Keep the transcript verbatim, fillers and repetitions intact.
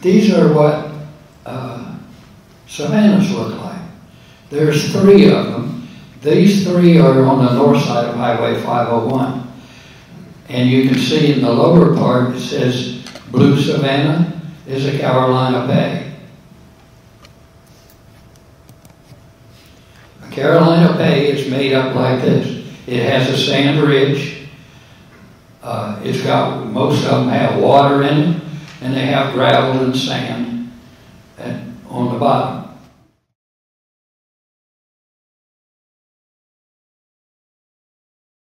these are what uh, savannas look like. There's three of them. These three are on the north side of Highway five oh one. And you can see in the lower part it says blue savanna is a Carolina bay. A Carolina bay is made up like this. It has a sand ridge. Uh, it's got, most of them have water in it, and they have gravel and sand at, on the bottom.